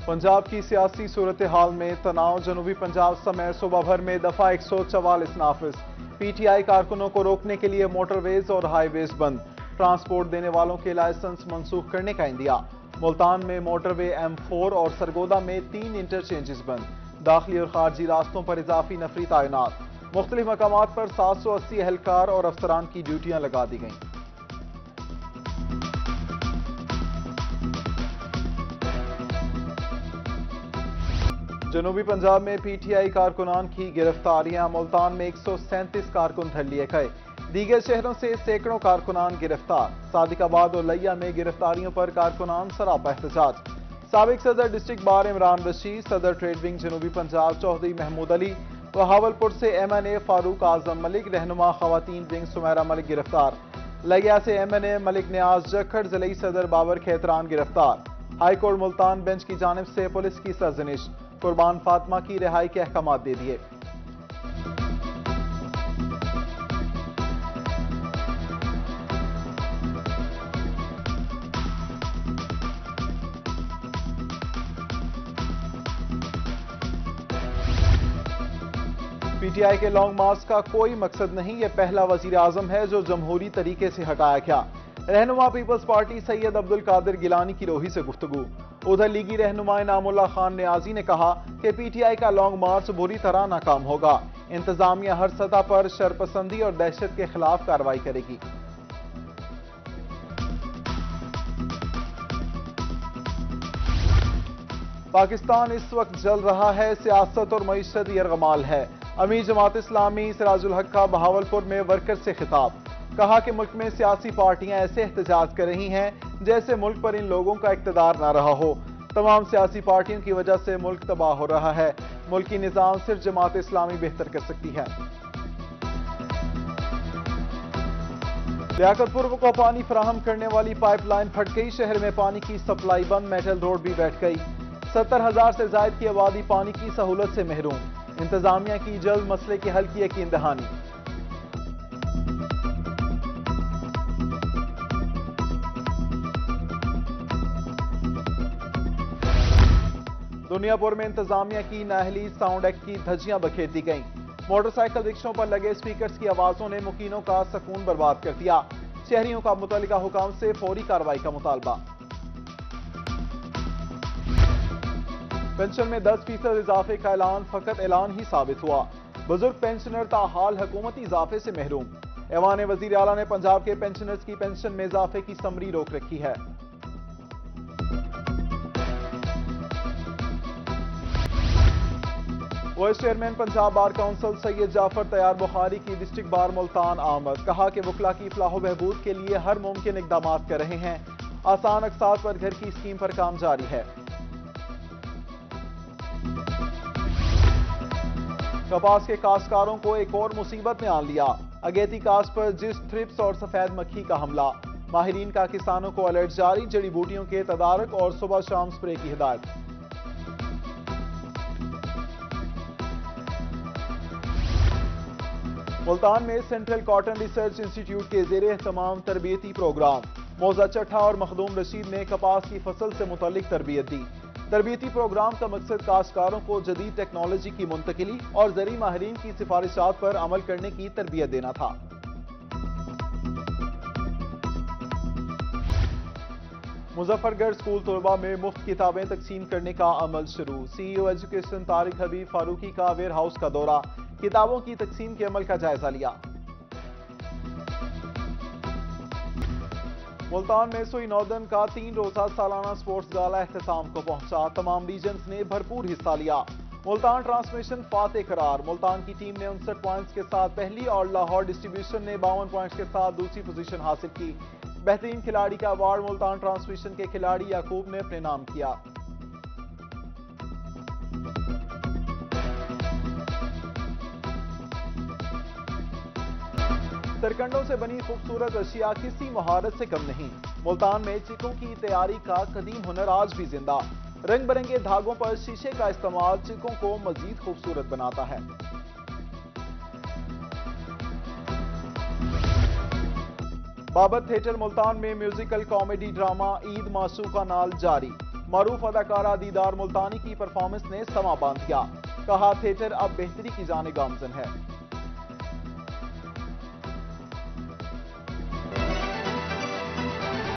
पंजाब की सियासी सूरत हाल में तनाव। जनूबी पंजाब समेत सूबा भर में दफा 144 नाफिज। पीटीआई कारकुनों को रोकने के लिए मोटरवेज और हाईवेज बंद। ट्रांसपोर्ट देने वालों के लाइसेंस मंसूख करने का इंदिया। मुल्तान में मोटरवे M4 और सरगोदा में 3 इंटरचेंजेस बंद। दाखिली और खारजी रास्तों पर इजाफी नफरी तैनात। मुख्तलिफ मकामात पर 780 एहलकार और अफसरान की ड्यूटियां लगा दी गईं। जनूबी पंजाब में पीटीआई कारकुनान की गिरफ्तारियां। मुल्तान में 137 कारकुन धर लिए गए। दीगर शहरों से सैकड़ों कारकुनान गिरफ्तार। सादिकाबाद और लैया में गिरफ्तारियों पर कारकुनान सरापा एहतजाज। साबिक सदर डिस्ट्रिक्ट बार इमरान रशीद, सदर ट्रेड विंग जनूबी पंजाब चौधरी महमूद अली, बहावलपुर से MNA फारूक आजम मलिक, रहनुमा खवातीन विंग सुमेरा मलिक गिरफ्तार। लैया से MNA मलिक न्याज जखड़, जिले सदर बाबर खैतरान गिरफ्तार। हाईकोर्ट मुल्तान बेंच की जानिब से पुलिस की सरजनिश। कुर्बान फातिमा की रिहाई के अहकाम दे दिए। पीटीआई के लॉन्ग मार्च का कोई मकसद नहीं, ये पहला वजीर आजम है जो जमहूरी तरीके से हटाया गया। रहनुमा पीपल्स पार्टी सैयद अब्दुल कादिर गिलानी की रोही से गुफ्तगू। उधर लीगी रहनुमा इनामुल्लाह खान नियाजी ने कहा कि पीटीआई का लॉन्ग मार्च बुरी तरह नाकाम होगा। इंतजामिया हर सतह पर शरपसंदी और दहशत के खिलाफ कार्रवाई करेगी। पाकिस्तान इस वक्त जल रहा है, सियासत और मईशत यरगमाल है। अमीर जमात इस्लामी सिराजुल हक का बहावलपुर में वर्कर से खिताब। कहा कि मुल्क में सियासी पार्टियां ऐसे एहतजाज कर रही हैं जैसे मुल्क पर इन लोगों का इक्तदार ना रहा हो। तमाम सियासी पार्टियों की वजह से मुल्क तबाह हो रहा है। मुल्की निजाम सिर्फ जमात इस्लामी बेहतर कर सकती है। लियाकतपुर को पानी फराहम करने वाली पाइपलाइन फट गई। शहर में पानी की सप्लाई बंद। मेटल रोड भी बैठ गई। 70,000 से ज्यादा की आबादी पानी की सहूलत से महरूम। इंतजामिया की जल्द मसले के हल की यकीन दहानी। दुनियापुर में इंतजामिया की नाअहली साउंड एक्ट की धज्जियां बखेर दी गईं। मोटरसाइकिल रिक्शों पर लगे स्पीकर्स की आवाजों ने मुकीनों का सुकून बर्बाद कर दिया। शहरियों का मुतल्लिका हुकाम से फौरी कार्रवाई का मुतालबा। पेंशन में 10% इजाफे का ऐलान फकत ऐलान ही साबित हुआ। बुजुर्ग पेंशनर ताहाल हुकूमती इजाफे से महरूम। ऐवान वजीर आला ने पंजाब के पेंशनर्स की पेंशन में इजाफे की समरी रोक रखी है। Vice chairman Punjab bar council Syed Jafar Tayyar Bukhari की डिस्ट्रिक्ट बार मुल्तान आमद। कहा कि वकला की फलाह बहबूद के लिए हर मुमकिन इकदाम कर रहे हैं। आसान अकसाद पर घर की स्कीम पर काम जारी है। कपास के काश्तकारों को एक और मुसीबत ने आन लिया। अगेती काश्त पर जिस, थ्रिप्स और सफेद मक्खी का हमला। माहिरीन का किसानों को अलर्ट जारी। जड़ी बूटियों के तदारक और सुबह शाम स्प्रे की हिदायत। मुल्तान में सेंट्रल कॉटन रिसर्च इंस्टीट्यूट के ज़ेरे एहतमाम तरबियती प्रोग्राम। मौजा चट्ठा और मखदूम रशीद ने कपास की फसल से मुतल्लिक तरबियत दी। तरबियती प्रोग्राम का मकसद काश्तकारों को जदीद टेक्नोलॉजी की मुंतकिली और ज़री माहिरीन की सिफारिशात पर अमल करने की तरबियत देना था। मुजफ्फरगढ़ स्कूल तलबा में मुफ्त किताबें तकसीम करने का अमल शुरू। CEO एजुकेशन तारिक हबीब फारूकी का वेयर हाउस का दौरा। किताबों की तकसीम के अमल का जायजा लिया। मुल्तान में सुई नॉर्दर्न का 3 रोजा सालाना स्पोर्ट्स गाला एहतसाम को पहुंचा। तमाम रीजन्स ने भरपूर हिस्सा लिया। मुल्तान ट्रांसमिशन फातेह करार। मुल्तान की टीम ने 59 पॉइंट्स के साथ पहली और लाहौर डिस्ट्रीब्यूशन ने 52 पॉइंट्स के साथ दूसरी पोजीशन हासिल की। बेहतरीन खिलाड़ी का अवार्ड मुल्तान ट्रांसमिशन के खिलाड़ी याकूब ने अपने नाम किया। सरकंडों से बनी खूबसूरत अशिया किसी महारत से कम नहीं। मुल्तान में चिकों की तैयारी का कदीम हुनर आज भी जिंदा। रंग बिरंगे धागों पर शीशे का इस्तेमाल चिकों को मजीद खूबसूरत बनाता है। बाबर थिएटर मुल्तान में म्यूजिकल कॉमेडी ड्रामा ईद मासूका नाल जारी। معروف اداکارہ دیدار ملتانی کی پرفارمنس نے سما باندھ دیا، کہا تھیٹر اب بہتری کی جانب گامزن ہے۔